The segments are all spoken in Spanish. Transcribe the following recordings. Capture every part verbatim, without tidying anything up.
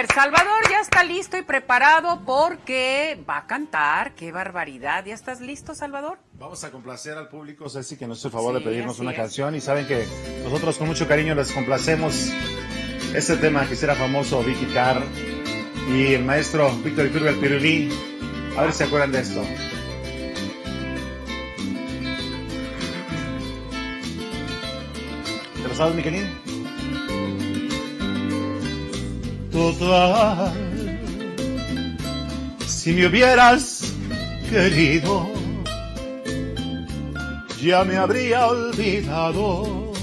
ver, Salvador ya está listo y preparado porque va a cantar. ¡Qué barbaridad! ¿Ya estás listo, Salvador? Vamos a complacer al público, Ceci, que nos hizo el favor Sí, de pedirnos así una es. canción. Y saben que nosotros con mucho cariño les complacemos este tema que será famoso, Vicky Carr y el maestro Víctor Iturbe, el Pirulí. A ver si se acuerdan de esto. ¿Te lo sabes, mi querido? Total, si me hubieras querido, ya me habría olvidado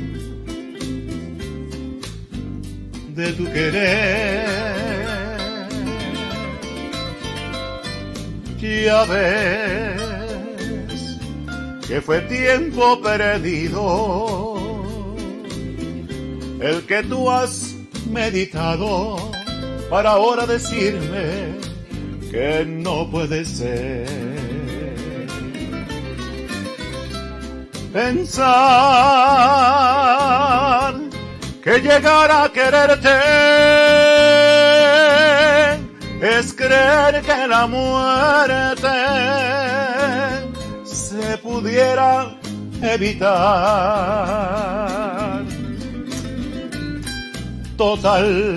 de tu querer. Ya ves que fue tiempo perdido el que tú has meditado para ahora decirme que no puede ser. Pensar que llegar a quererte es creer que la muerte se pudiera evitar. Total,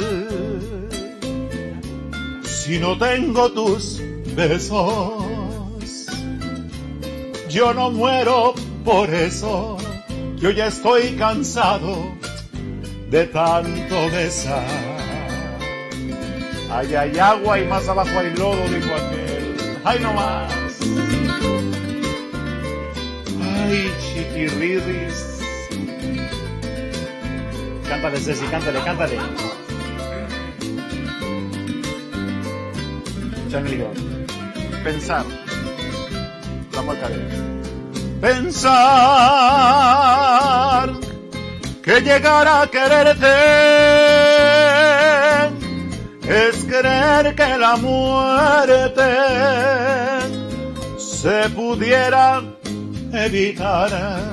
si no tengo tus besos, yo no muero por eso. Yo ya estoy cansado de tanto besar. Ahí hay agua y más abajo hay lodo, dijo aquel. ¡Ay, no más! ¡Ay, chiquirridis! Cántale, Ceci, cántale, cántale. Chanillo. Pensar. La marca de. Pensar que llegar a quererte es creer que la muerte se pudiera evitar.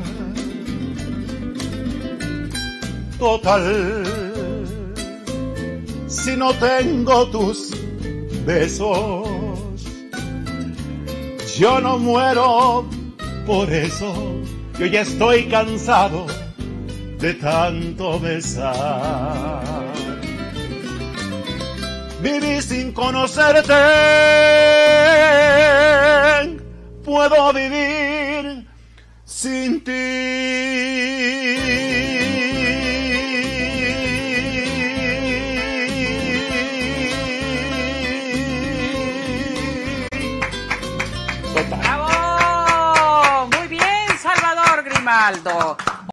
Total, si no tengo tus besos, yo no muero por eso. Yo ya estoy cansado de tanto besar. Viví sin conocerte, puedo vivir sin ti. ¡Bravo! Muy bien, Salvador Grimaldo.